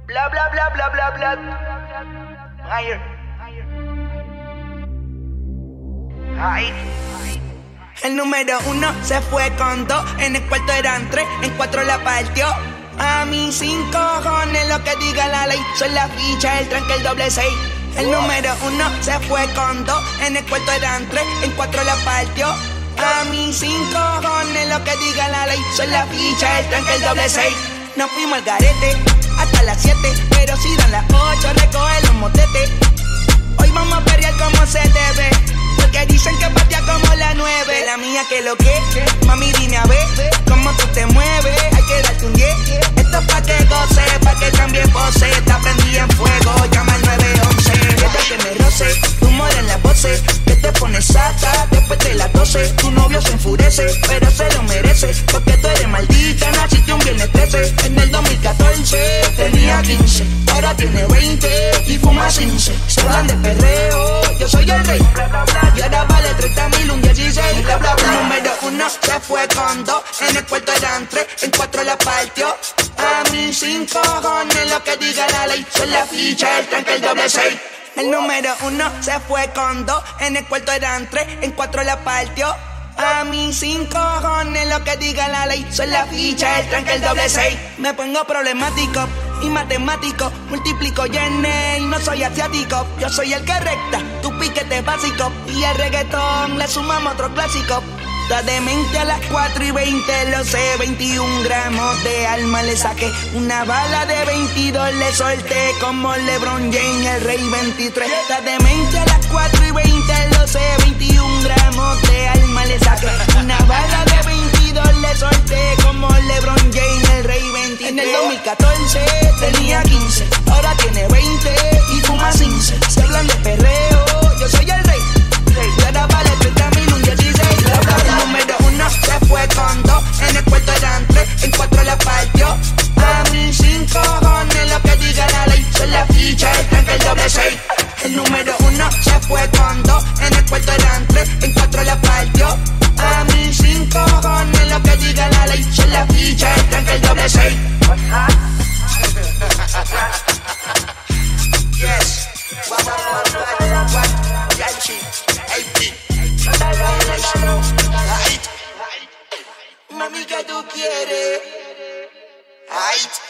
Bla bla bla bla bla bla. Higher. High. El número 1 se fue con 2, en el cuarto eran 3, en 4 la partió. A mí 5 cojones lo que diga la ley, son la ficha, el tranque, el doble 6. El número 1 se fue con 2, en el cuarto eran 3, en 4 la partió. A mí 5 cojones lo que diga la ley, son la ficha, el tranque, el doble 6. Nos fuimos al garete hasta las 7, pero si dan las 8 recoge los motetes. Hoy vamos a pelear como se debe, porque dicen que patea como la 9. La mía que lo que, mami dime a ver cómo tú te mueves, hay que darte un 10. Esto es pa' que goce, pa' que cambie pose. Está prendida en fuego, llama al 911. Deja que me roce, rumor en las voces, que te pones sata después de las 12. Tu novio se enfurece, pero se lo merece, porque tú eres maldita, naciste un viernes 13. En el 2014 tenía 15, ahora tiene 20 y fuma 15. Se hablan de perreo, yo soy el rey, y ahora vale 30.000 un 16. Bla bla bla. Número 1 se fue con 2, en el cuarto eran 3, en 4 la partió. A mí 5 cojones lo que diga la ley, son la ficha, el tranque, el doble 6. El número 1 se fue con 2, en el cuarto eran 3, en 4 la partió. A mí 5 cojones lo que diga la ley, son la ficha, el tranque, el doble 6. Me pongo problemático y matemático, multiplico y y no soy asiático. Yo soy el que recta, tu piquete básico, y el reggaetón le sumamos otro clásico. Está demente a las 4:20, lo sé, 21 gramos de alma le saqué. Una bala de 22 le solté, como LeBron James, el rey 23. Está demente a las 4:20, lo sé, 21 gramos de alma le saqué. Una bala de 22 le solté, como LeBron James, el rey 23. En el 2014 tenía 15, ahora tiene 20 y fuma 15. Se hablan de perreo, yo soy el rey, y ahora vale 30.000 un 16. El número 1 se fue con 2, en el cuarto eran 3, en 4 la partió. A mí 5 cojones lo que diga la ley, son la ficha, el tranque, el doble 6. El número 1 se fue con 2, en el cuarto eran 3, en 4 la partió. A mí 5 cojones lo que diga la ley, son la ficha, el tranque, el doble 6. Yes. Yachi. AP. Mami, ¿qué tú quieres? Ay.